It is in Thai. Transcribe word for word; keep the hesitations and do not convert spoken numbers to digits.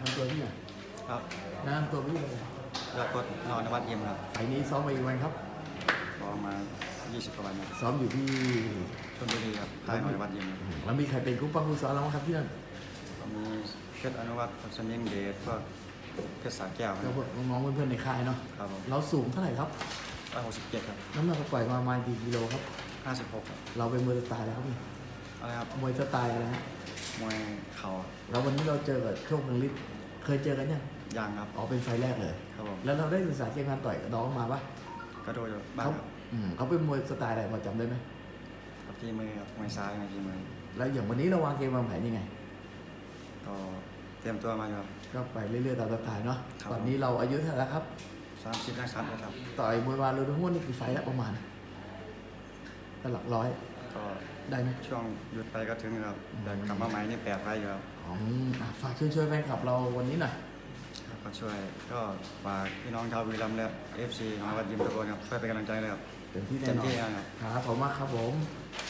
ำตัวที่ไหนครับแนะนำตัวพี่เลยยอดกดนอนวัดเยี่ยมครับไฟนี้ซ้อมมาอีกวันครับประมาณยี่สิบกว่าวันครับซ้อมอยู่ที่ชลบุรีครับค่ายนอนวัดเยี่ยมครับแล้วมีใครเป็นคู่ปั้มคู่ซ้อมแล้วมั้งครับที่นั่นมีเพชรอนุวัฒน์สมิงเดชก็เพชรสาแก้วคก็รับพวกน้องๆเพื่อนๆในค่ายเนาะครับผมเราสูงเท่าไหร่ครับร้อยหกสิบเจ็ดครับน้ำหนักปล่อยมาประมาณกี่กิโลครับห้าสิบหกครับเราเป็นมวยสไตล์แล้วครับนี่อะไรครับมวยสไตล์อะไรฮะมวยเข่าแล้ววันนี้เราเจอกับโชคเมืองฤทธิ์เคยเจอกันยังยางครับอ๋อเป็นไฟแรกเลยครับผมแล้วเราได้ศึกษาเกมการต่อยกับน้องมาปะก็โดยบ้างเขาครับอืมเขาเป็นมวยสไตล์อะไรพอจำได้ไหมกับที่มือครับมวยซ้ายกับที่มือแล้วอย่างวันนี้เราวางเกมวางแผนยังไงก็เตรียมตัวมาครับก็ไปเรื่อยๆตามสไตล์เนาะตอนนี้เราอายุเท่าไหร่แล้วครับสามสิบนะครับครับต่อยมวยมาเราทั้งหมดนี่กี่ไฟแล้วประมาณก็หลักร้อยก็ได้ไหมช่วงหยุดไปก็ถึงครับแต่กลับมาใหม่นี่แปดไฟอยู่ครับอ๋อฝากช่วยช่วยแฟนคลับเราวันนี้หน่อยก็ช่วยก็ฝากพี่น้องชาวบุรีรัมย์และเอฟซีมาวัดยิมทุกคนครับช่วยเป็นกำลังใจเลยครับเต็มที่แน่เต็มนอนที่ครับครับผมมากครับผม